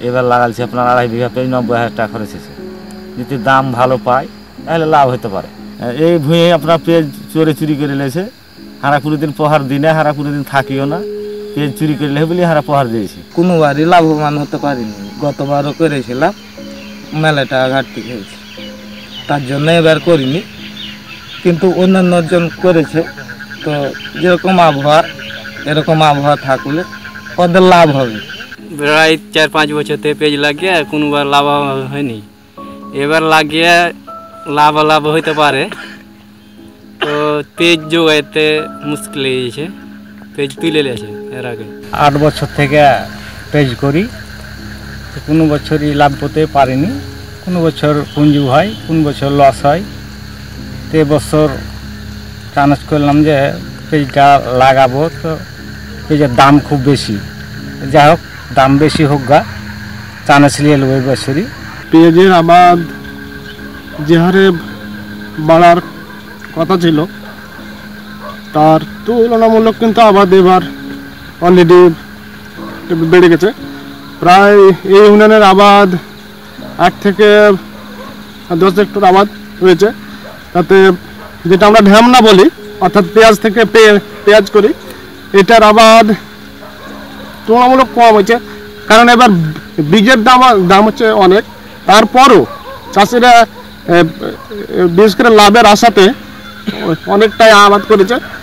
এবার লাগাইছি আপনার 2.5 বিঘা পেঁয়াজ 90,000 টাকা খরচ হয়েছে। যদি দাম ভালো পায় তাহলে লাভ হতে পারে। এই ভুঁয়ে আপনার পেঁয়াজ চুরি করে লেছে, হারা কোনোদিন প্রহার দিনে, হারা কোনোদিন থাকিও না, পেঁয়াজ চুরি করে লেহে বলে হারা প্রহার দিয়েছি। কোনোবারই লাভবান হতে পারিনি, গতবারও করেছিলাম, মেলা টাকা ঘাটতি খেয়েছি, তার জন্য এবার করিনি। কিন্তু অন্যান্য জন করেছে, তো যেরকম আবহাওয়া এরকম আবহাওয়া থাকলে ওদের লাভ হবে। প্রায় 4-5 বছর থেকে পেঁয়াজ লাগিয়ে কোনোবার লাভ হয়নি, এবার লাগিয়ে লাভ হইতে পারে। তো পেঁয়াজ জোগাইতে মুশকিল হয়ে গেছে, পেঁয়াজ তুলে নিয়েছে এর আগে। 8 বছর থেকে পেঁয়াজ করি, কোনো বছরই লাভ করতে পারিনি, কোনো বছর পুঁজি হয়, কোনো বছর লস হয়। তো এবছর চান্স করলাম যে পেঁয়াজটা লাগাবো, তো পেঁয়াজের দাম খুব বেশি, যাই হোক দাম বেশি হোক গা, চান্স নিয়ে নেব এই বছরই। পেঁয়াজের আবাদ যে হারে বাড়ার কথা ছিল তার তুলনামূলক কিন্তু আবাদ এবার অলরেডি বেড়ে গেছে। প্রায় এই ইউনিয়নের আবাদ 8 থেকে 10 হেক্টর আবাদ হয়েছে। তাতে যেটা আমরা ঢ্যামনা বলি, অর্থাৎ পেঁয়াজ থেকে পেঁয়াজ করি, এটার আবাদ তুলনামূলক কম হয়েছে। কারণ এবার বীজের দাম হচ্ছে অনেক, তারপরও চাষিরা বিশেষ করে লাভের আশাতে অনেকটাই আবাদ করেছে।